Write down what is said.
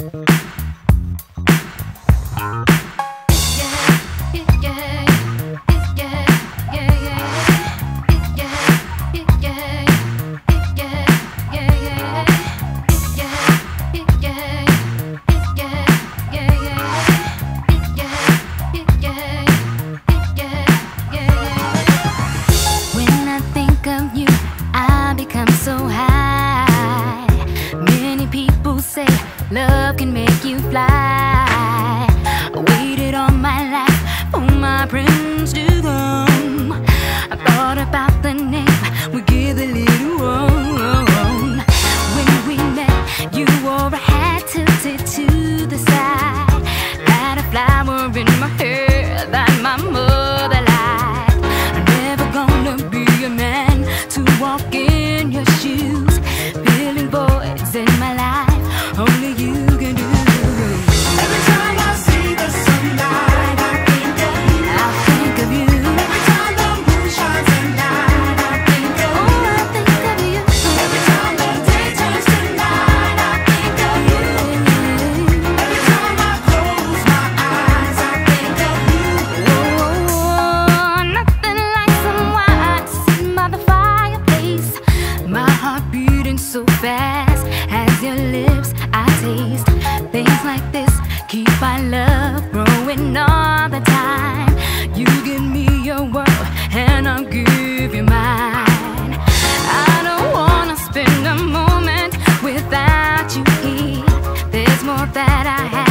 So high, many people say love can make you fly. I waited all my life for my prince to come. I thought about the name we give the little one. When we met, you wore a hat tilted to the side, had a flower in my hair that my mother liked. I'm never gonna be a man to walk in your shoes, filling voids in my life only you can do. Every time I see the sunlight, I think of you. I think of you. Every time the moon shines at night, I think of you. Oh, I think of you. Every time the day turns to night, I think of you. Every time I close my eyes, I think of you. Oh, nothing like some wine sitting by the fireplace. My heart beating so fast as your lips I taste. Things like this keep my love growing all the time. You give me your world and I'll give you mine. I don't wanna spend a moment without you here. There's more that I have